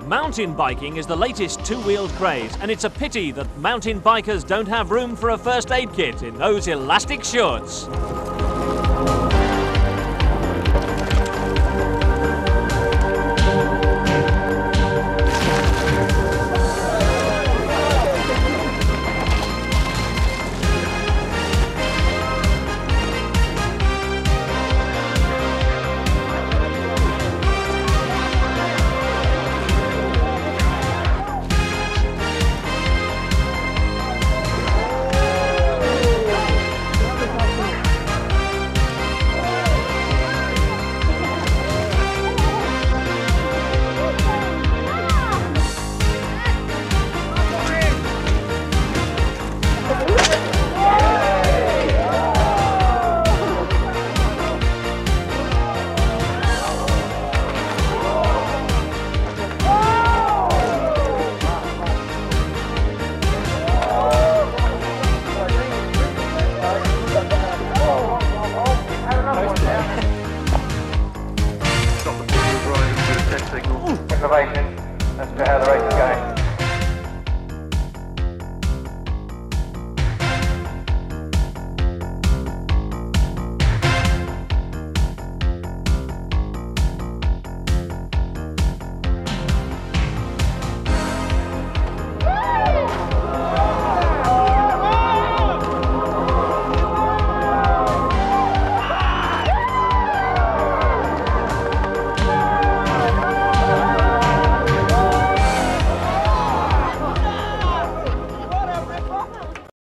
Mountain biking is the latest two-wheeled craze, and it's a pity that mountain bikers don't have room for a first aid kit in those elastic shorts. Information as to how the race is going.